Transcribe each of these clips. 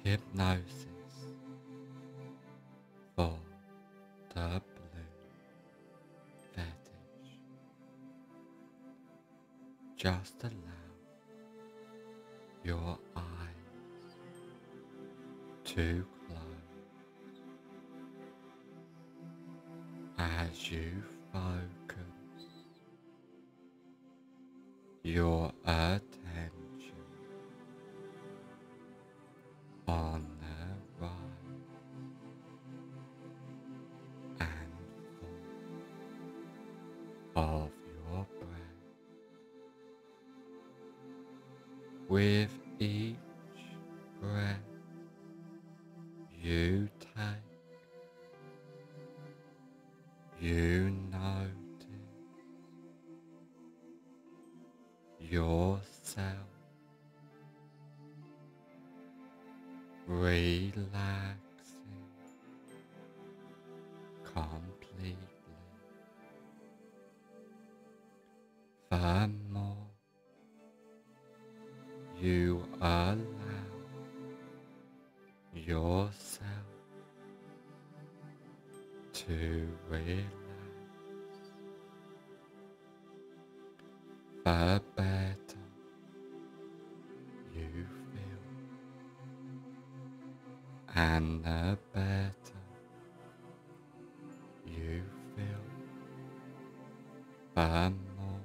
Hypnosis for the blue fetish. Just allow your eyes to close as you focus your attention on the rise and fall of your breath. With each breath you take, you notice yourself relaxing completely. The more you allow yourself to relax, the better you feel, and the better you feel, the more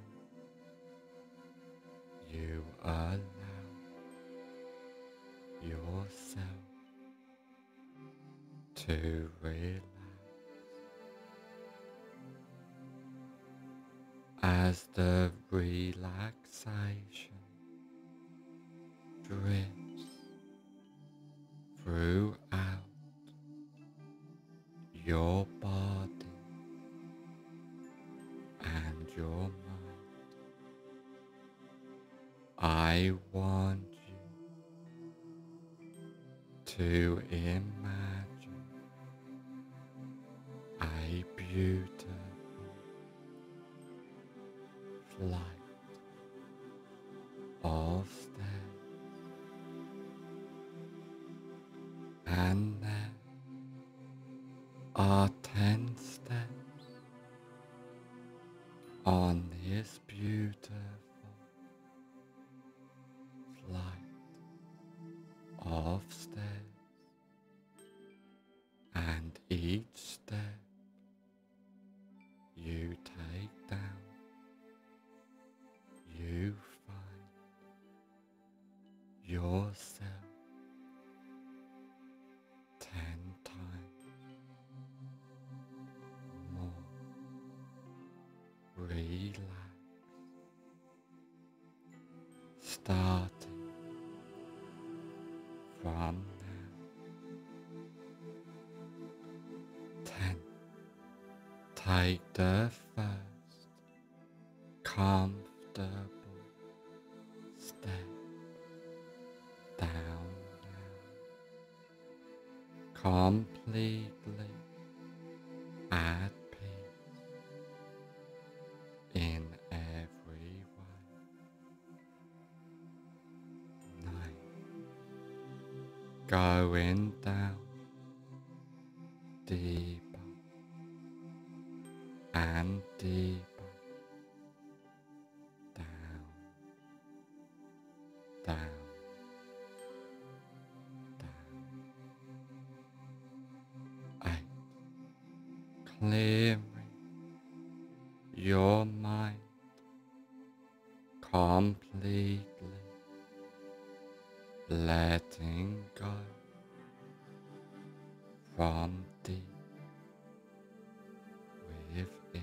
you allow yourself to relax. As the relaxation drifts throughout your body and your mind, I want you to imagine a beautiful flight of stairs, and there are 10 steps on this beautiful flight of stairs, and each step you take down, you find yourself 10 times more relaxed, starting from now. 10. Take the first comfortable step down now, completely at peace in every way. 9. Going down deeper and deeper down, down, down. 8. Clearing your mind completely, letting go from deep within.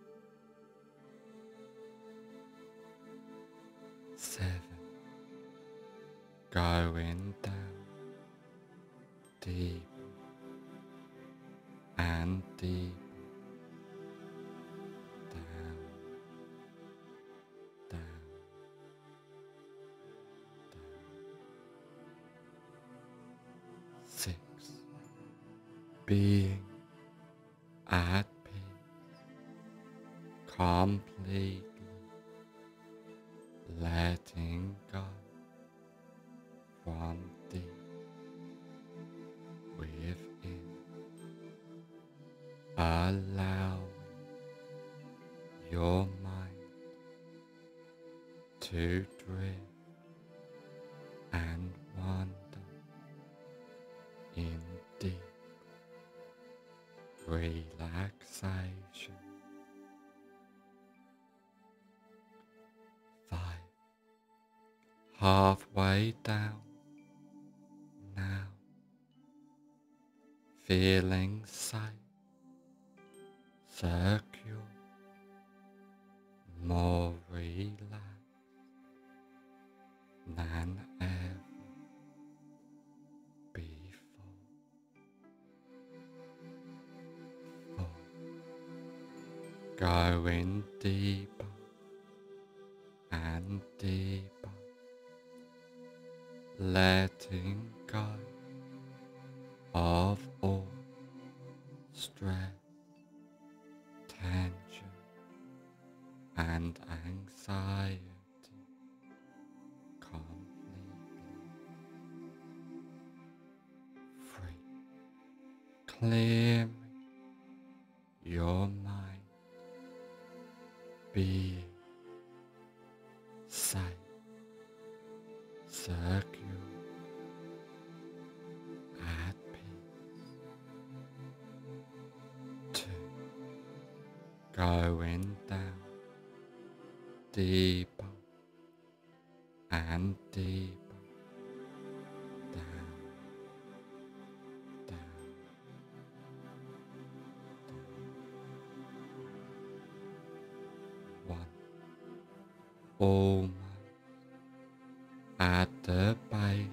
7. Going down deeper and deeper down, down, down. 6. Being at peace, completely letting go from deep allow your mind to drift and wander in deep relaxation. 5. Halfway down now, feeling safe, secure, more relaxed than ever before. 4. Going deeper and deeper, letting go of all stress, tension, and anxiety completely. 3. Clearing your mind, being safe, secure, at peace. 2. Going down deeper and deeper, down, down, down. 1. Almost at the basement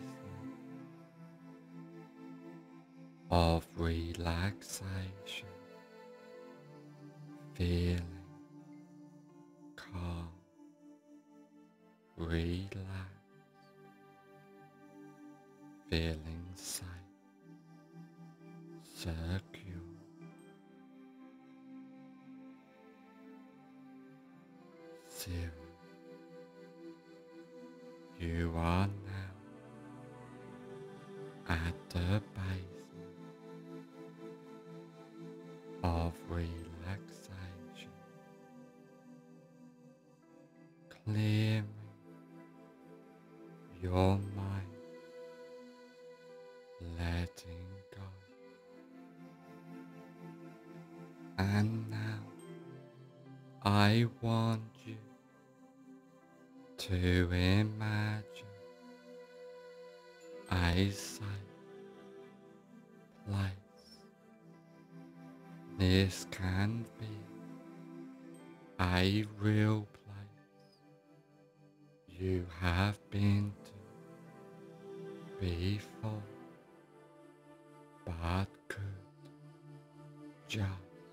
of relaxation, feeling calm, relaxed, feeling safe, secure. 0. You are now at the basement of relaxation, clearing your mind, letting go. And now I want you to imagine a safe place. This can be a real place you have been to before, but could just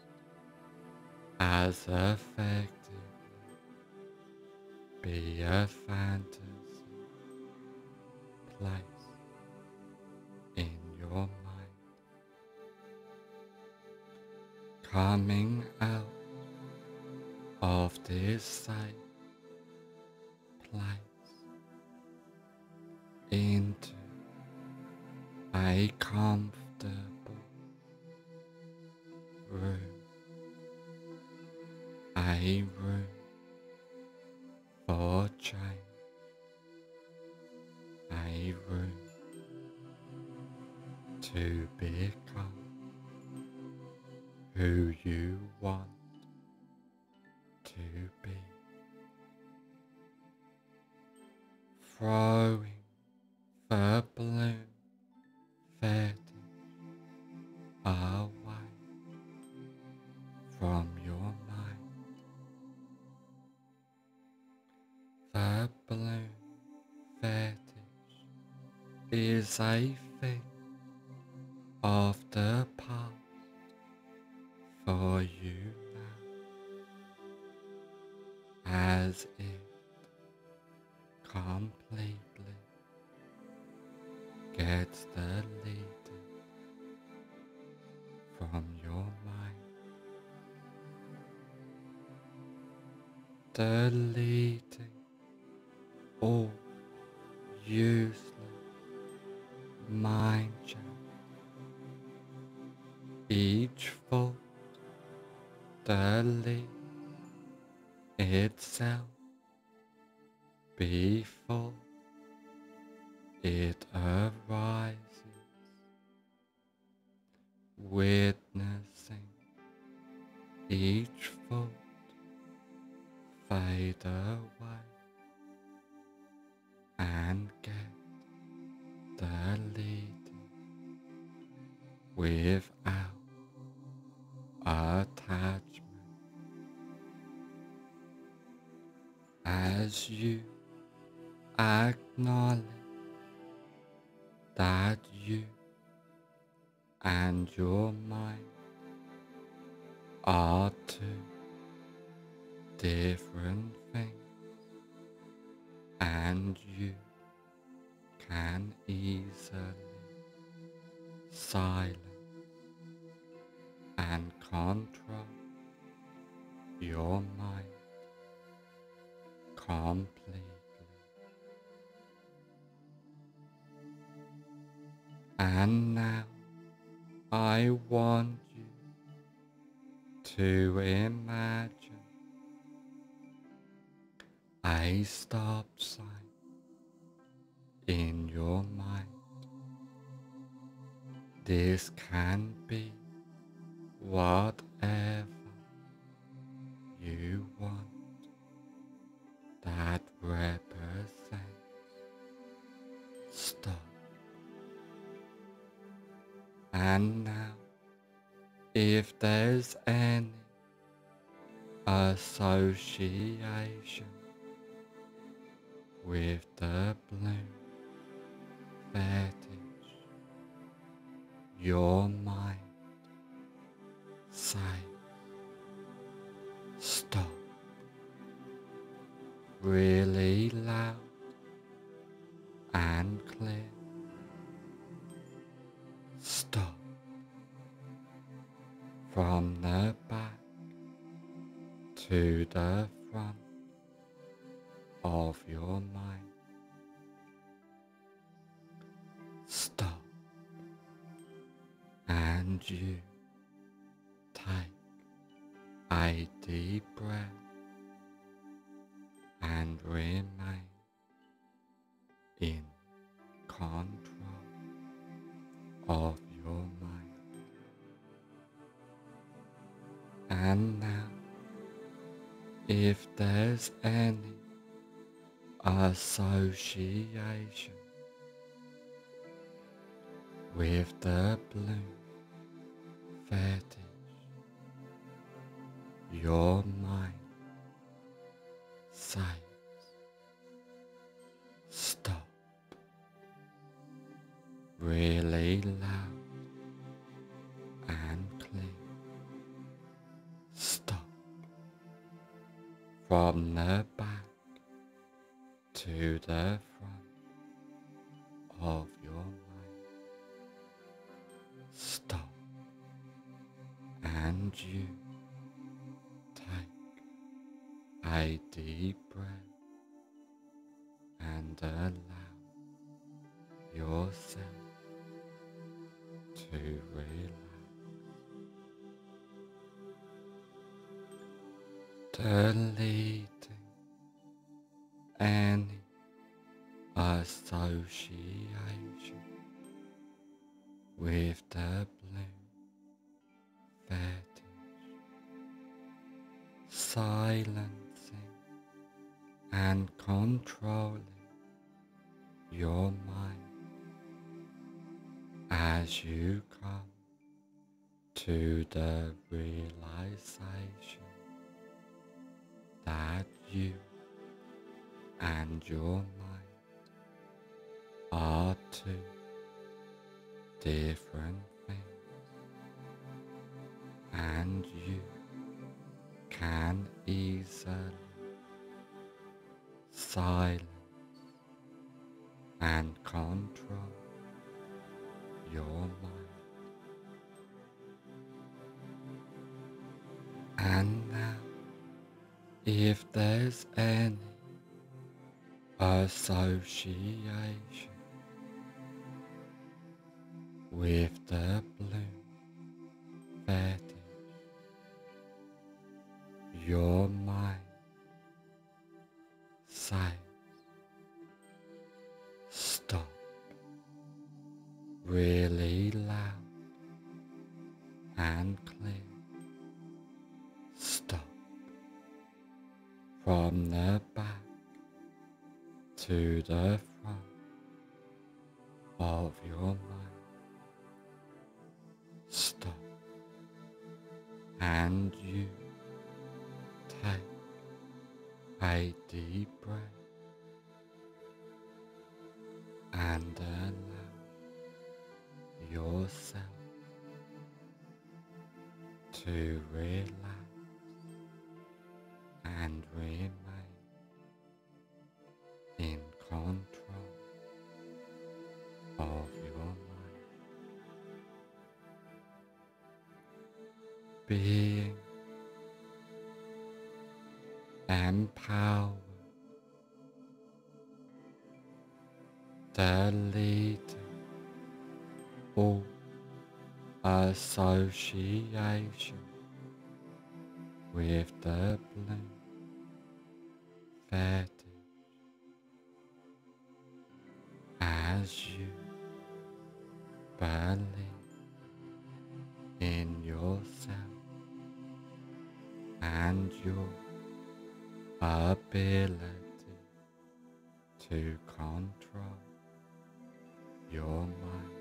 as effectively be a fantasy place in your mind. Coming out of this safe place into a comfortable room, a room for change, a room to become who you want to be. Throwing the balloon fetish away from your mind. The balloon fetish is a thing of the past for you now, as it completely gets deleted from your mind, deleting all useless mind chat. Each thought the leaf itself before it arises, witnessing each thought fade away and get the leading without attachment. As you acknowledge that you and your mind are two different things, and you can easily silence and control your mind completely. And now I want you to imagine a stop sign in your mind. This can be whatever you want that represents stop. And now, if there's any association with the bloom fetish, your mind say stop really loud and clear. Stop from the back to the front of your mind. Stop, and you take a deep breath and remain in control of your mind. And now, if there's any association with the bloom fetish, your mind says stop really loud and clear. Stop from the back to the front of your mind. Stop, and you take a deep breath and allow yourself to relax. Deleting any association with the bloom fetish, silencing and controlling your mind as you come to the realization that you and your mind are two different things, and you can easily silence and control your mind. And now, if there's any association with the bloom fetish, really loud and clear. Stop from the back to the front of your mind. Stop, and you take a deep breath and allow yourself to relax and remain in control of your mind, being empowered, deleting all association with the blue fetish as you believe in yourself and your ability to control your mind.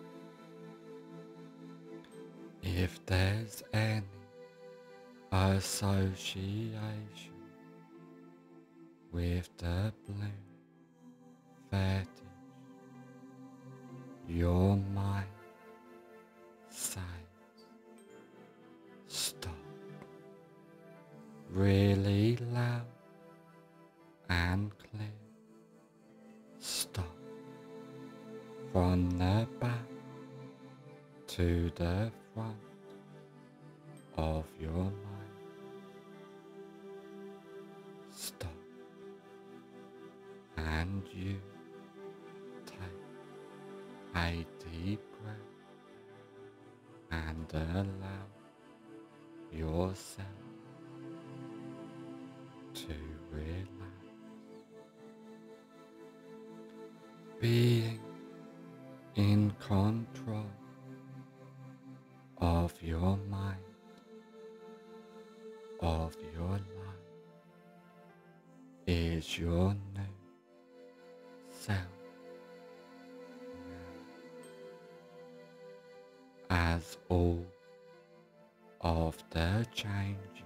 If there's any association with the blue fetish, your mind says stop really loud and clear. Stop from the back to the front of your mind. Stop, and you take a deep breath and allow yourself to relax, being in control of your mind, of your life, is your new self now, as all of the changes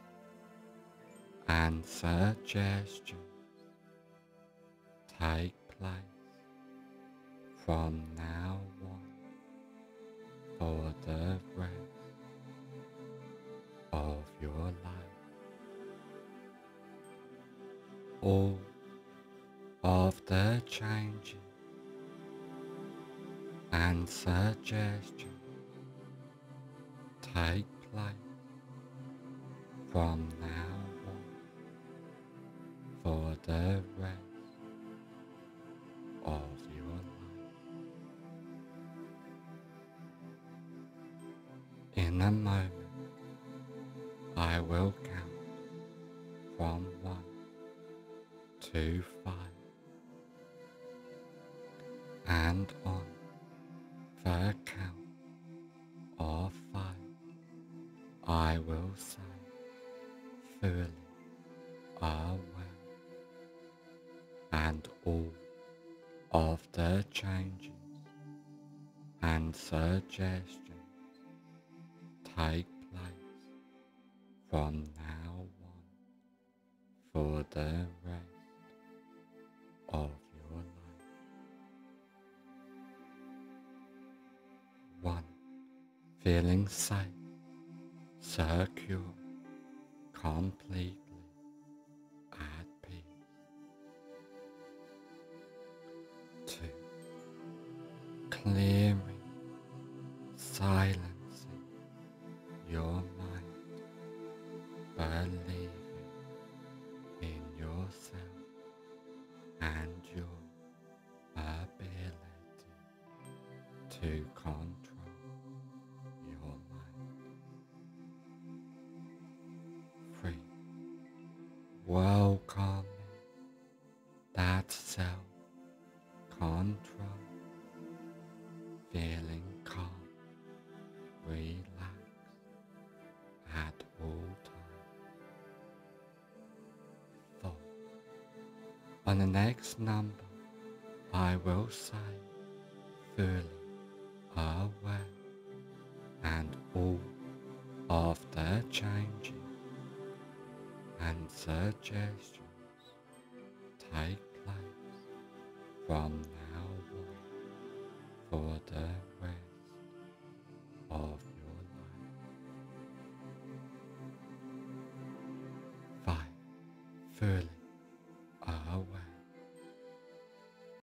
and suggestions take place from now on for the rest of your life. All of the changes and suggestions take place from now on for the rest of your life. In a moment, I will count from 1 to 5, and on the count of 5, I will say fully aware, and all of the changes and suggestions take place from now on for the rest of your life. 1. Feeling safe, secure, completely at peace. 2. Clearing, silencing your mind, believing in yourself and your ability to control your mind. 3. Welcoming that self-control, feeling calm, relaxed at all times. 4. On the next number, I will say fully aware, and all of the changes and suggestions take place from now on for the rest of